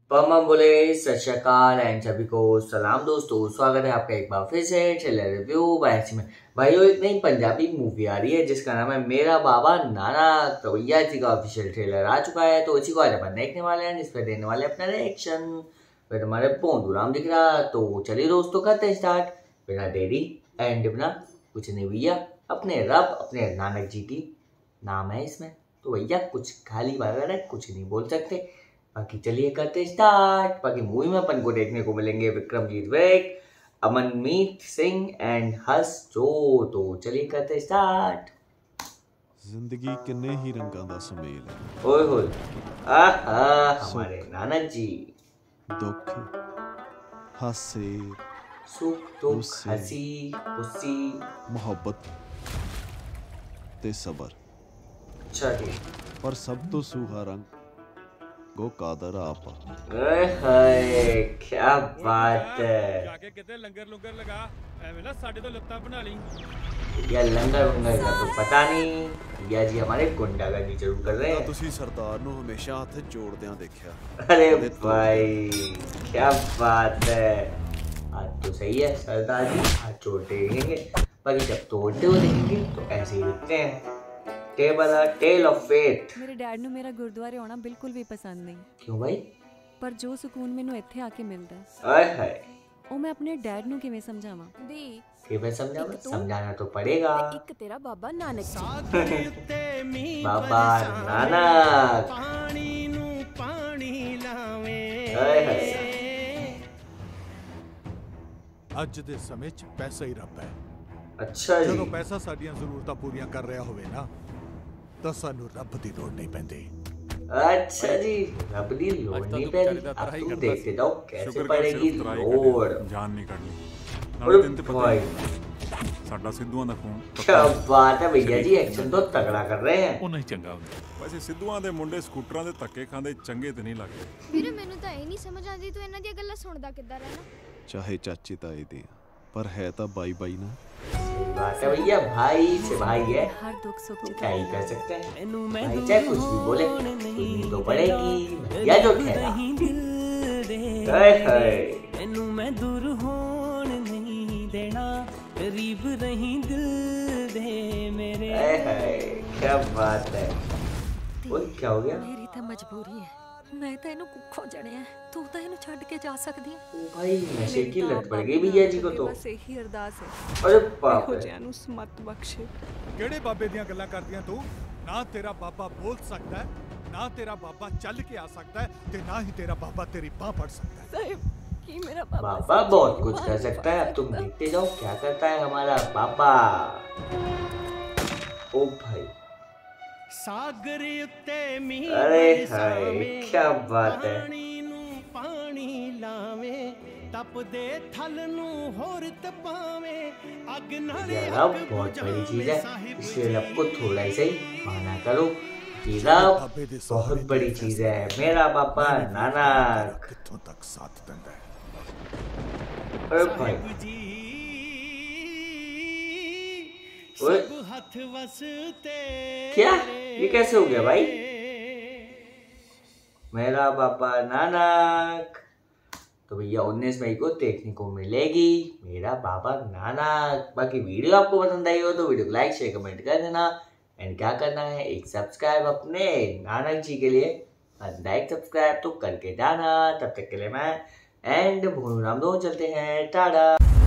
पम बोले सत श्री अकाल एंड सभी को सलाम दोस्तों, स्वागत है आपका एक बार फिर से ट्रेलर रिव्यू बायसी में। भाइयों, एक नई पंजाबी मूवी आ रही है जिसका नाम है मेरा बाबा नाना। तो भैया जी का ऑफिशियल ट्रेलर आ चुका है, तो इसी को आज अपन देखने वाले हैं, जिसपे देने वाले अपना रिएक्शन। फिर हमारे पोंदूराम दिख रहा, तो चलिए दोस्तों करते हैं स्टार्ट बिना देरी एंड बिना कुछ नहीं। भैया अपने रब अपने नानक जी की नाम है इसमें, तो भैया कुछ खाली वगैरह कुछ नहीं बोल सकते। बाकी चलिए करते स्टार्ट। बाकी मूवी में अपन को देखने को मिलेंगे विक्रमजीत विक, अमनमीत सिंह एंड हर्ष जो। तो चलिए करते स्टार्ट। जिंदगी किन्ने ही रंगां दा सुमेल है। ओए होए, आहा हमारे नानक जी। दुख हासे सुख दुख हंसी खुशी मोहब्बत ते सबर, अच्छा जी। पर सब तो सूहा रंग गो कादर आपा। हाय क्या बात है। जाके किते लंगर लुंगर लगा एवें ना साडे तो लत्ता बना ली। या लंगर वंगर का तो पता नहीं, या जी हमारे गुंडागर्दी जरूर कर रहे हैं। तुसी सरदार नु हमेशा हाथ जोड़दियां देखा। अरे भाई क्या बात है, आज तो सही है सरदार जी, आज जोड़ते देखेंगे। बाकी जब तोड़ते हुए देखेंगे तो ऐसे ही दिखते हैं। Tale of faith. मेरे डैड ਨੂੰ ਮੇਰਾ ਗੁਰਦੁਆਰੇ ਆਉਣਾ ਬਿਲਕੁਲ ਵੀ ਪਸੰਦ ਨਹੀਂ। क्यों भाई? ਪਰ ਜੋ ਸਕੂਨ ਮੈਨੂੰ ਇੱਥੇ ਆ ਕੇ ਮਿਲਦਾ ਹੈ, आय हाय, ਉਹ ਮੈਂ ਆਪਣੇ ਡੈਡ ਨੂੰ ਕਿਵੇਂ ਸਮਝਾਵਾਂ? ਦੀ कि मैं समझाऊं? समझाना तो पड़ेगा। ਇੱਕ ਤੇਰਾ ਬਾਬਾ ਨਾਨਕ ਜੀ। बाबा नानक। पानी नू पानी लावे। आय हाय, ਅੱਜ ਦੇ ਸਮੇਂ 'ਚ ਪੈਸਾ ਹੀ ਰੱਬ ਹੈ। अच्छा जी। ਜਦੋਂ ਪੈਸਾ ਸਾਡੀਆਂ ਜ਼ਰੂਰਤਾਂ ਪੂਰੀਆਂ ਕਰ ਰਿਹਾ ਹੋਵੇ ਨਾ, ਤਾਂ ਸਾਨੂੰ ਰੱਬ ਦੀ ਲੋੜ नहीं ਪੈਂਦੀ। अच्छा जी, रब दी लोड़ नहीं पैदी। अब तुम देखते जाओ कैसे पड़ेगी लोड़। जान नहीं करनी। अरे दिन ते भाई साडा सिद्धूआं दा खून क्या बात है भैया जी, एक्शन तो तगड़ा कर रहे हैं। ਉਹ ਨਹੀਂ ਚੰਗਾ ਹੁੰਦਾ। वैसे सिद्धूआं दे मुंडे स्कूटरां दे धक्के खांदे चंगे ते नहीं लगदे। ਵੀਰੇ ਮੈਨੂੰ ਤਾਂ ਇਹ ਨਹੀਂ ਸਮਝ ਆਉਂਦੀ ਤੂੰ ਇਹਨਾਂ ਦੀਆਂ ਗੱਲਾਂ ਸੁਣਦਾ ਕਿੱਦਾਂ ਰਹਿਣਾ। चाहे चाचे ताए दी पर है ता बाई बाई ना। बात है भैया, भाई से भाई है, ਹਰ ਦੁੱਖ ਸੁੱਖ ਚ क्या ही कर सकते हैं। भाई चाहे कुछ भी बोले, सुननी तो पड़ेगी भैया जो ठहरा। हाय हाय, तेनू मैं दूर होण नहीं देना, करीब रही दिल दे मेरे। हाय हाय क्या बात है। वो क्या हो गया? ਮੇਰੀ ਤਾਂ ਮਜਬੂਰੀ ਹੈ, ਮੈਂ ਤਾਂ ਇਹਨੂੰ ਕੁੱਖੋਂ ਜਣਿਆ, ਤੂੰ ਤਾਂ ਇਹਨੂੰ ਛੱਡ ਕੇ ਜਾ ਸਕਦੀ ਹੈ। ओ भाई नशे की लत पड़ गई भैया जी को तो। ਬਸ ਇਹੀ ਅਰਦਾਸ ਹੈ, अरे बाप ਇਹੋ रे, ਜਿਹਿਆਂ ਨੂੰ ਸਮਤ ਬਖਸ਼ੇ। ਕਿਹੜੇ ਬਾਬੇ ਦੀਆਂ ਗੱਲਾਂ ਕਰਦੀਆਂ ਤੂੰ? ਨਾ ਤੇਰਾ ਬਾਬਾ ਬੋਲ ਸਕਦਾ ਹੈ, ਨਾ ਤੇਰਾ ਬਾਬਾ ਚੱਲ ਕੇ ਆ ਸਕਦਾ ਹੈ, ਤੇ ਨਾ ਹੀ ਤੇਰਾ ਬਾਬਾ ਤੇਰੀ ਬਾਹ ਫੜ ਸਕਦਾ ਹੈ। ਸਾਹਿਬ ਕੀ ਮੇਰਾ ਬਾਬਾ बाबा बहुत कुछ कर सकता है। अब तुम देखते जाओ क्या करता है हमारा बाबा। ओ भाई, सागर उत्ते मी अरे हाय क्या बात है। पानी नू पानी लावे, तपदे थल नू होर तपावे, अग नाले ये रब बहुत बड़ी चीज है, इसलिए रब को थोड़ा ही सही माना करो कि रब बहुत बड़ी चीज है। मेरा बाबा नानक। ਕਿੱਥੋਂ ਤੱਕ ਸਾਥ ਦਿੰਦਾ ਹੈ। अरे भाई जी ओए, सब हथ वसते। क्या ये कैसे हो गया भाई? मेरा बाबा नानक। तो भैया 19 मई को देखने को मिलेगी मेरा बाबा नानक। बाकी वीडियो आपको पसंद आई हो तो वीडियो को लाइक शेयर कमेंट कर देना। एंड क्या करना है, एक सब्सक्राइब अपने नानक जी के लिए, लाइक सब्सक्राइब तो करके जाना। तब तक के लिए मैं एंड भोनू राम दो चलते हैं, टाटा।